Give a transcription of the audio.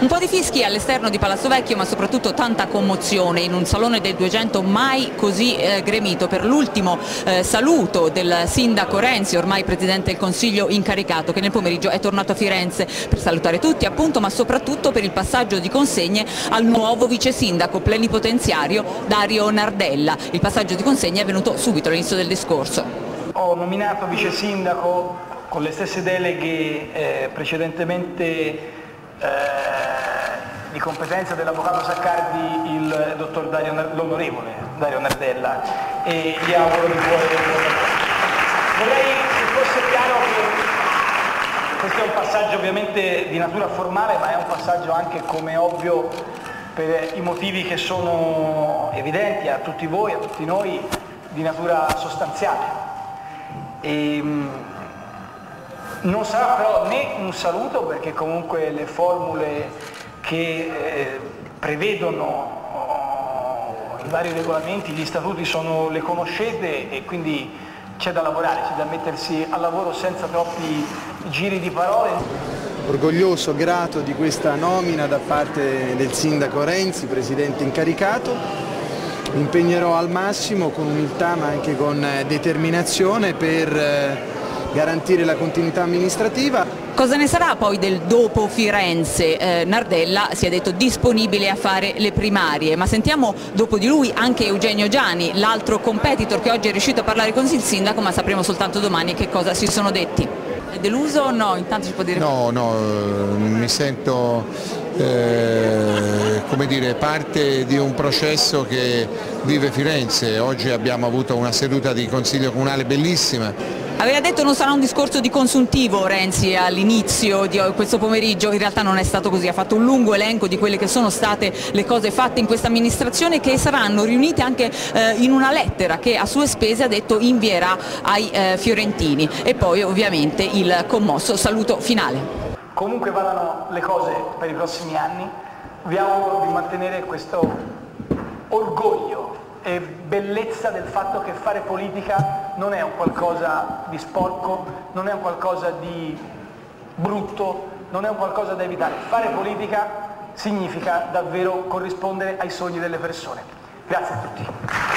Un po' di fischi all'esterno di Palazzo Vecchio, ma soprattutto tanta commozione in un salone del 200 mai così gremito per l'ultimo saluto del sindaco Renzi, ormai Presidente del Consiglio incaricato, che nel pomeriggio è tornato a Firenze per salutare tutti appunto, ma soprattutto per il passaggio di consegne al nuovo vice sindaco plenipotenziario Dario Nardella. Il passaggio di consegne è avvenuto subito all'inizio del discorso. Ho nominato vice sindaco con le stesse deleghe precedentemente di competenza dell'avvocato Saccardi, il dottor l'onorevole Dario Nardella, e gli auguro di cuore. Vorrei che fosse chiaro che questo è un passaggio ovviamente di natura formale, ma è un passaggio anche, come ovvio, per i motivi che sono evidenti a tutti voi, a tutti noi, di natura sostanziale. Non sarà però né un saluto, perché comunque le formule che prevedono i vari regolamenti, gli statuti le conoscete, e quindi c'è da lavorare, c'è da mettersi al lavoro senza troppi giri di parole. Orgoglioso, grato di questa nomina da parte del sindaco Renzi, presidente incaricato. Mi impegnerò al massimo con umiltà ma anche con determinazione per garantire la continuità amministrativa. Cosa ne sarà poi del dopo Firenze? Nardella si è detto disponibile a fare le primarie, ma sentiamo dopo di lui anche Eugenio Giani, l'altro competitor che oggi è riuscito a parlare con il sindaco, ma sapremo soltanto domani che cosa si sono detti. È deluso o no? Intanto ci può dire? No, mi sento come dire, parte di un processo che vive Firenze. Oggi abbiamo avuto una seduta di consiglio comunale bellissima. Aveva detto non sarà un discorso di consuntivo Renzi all'inizio di questo pomeriggio, in realtà non è stato così, ha fatto un lungo elenco di quelle che sono state le cose fatte in questa amministrazione, che saranno riunite anche in una lettera che a sue spese, ha detto, invierà ai fiorentini, e poi ovviamente il commosso saluto finale. Comunque vadano le cose per i prossimi anni, vi auguro di mantenere questo orgoglio e bellezza del fatto che fare politica non è un qualcosa di sporco, non è un qualcosa di brutto, non è un qualcosa da evitare. Fare politica significa davvero corrispondere ai sogni delle persone. Grazie a tutti.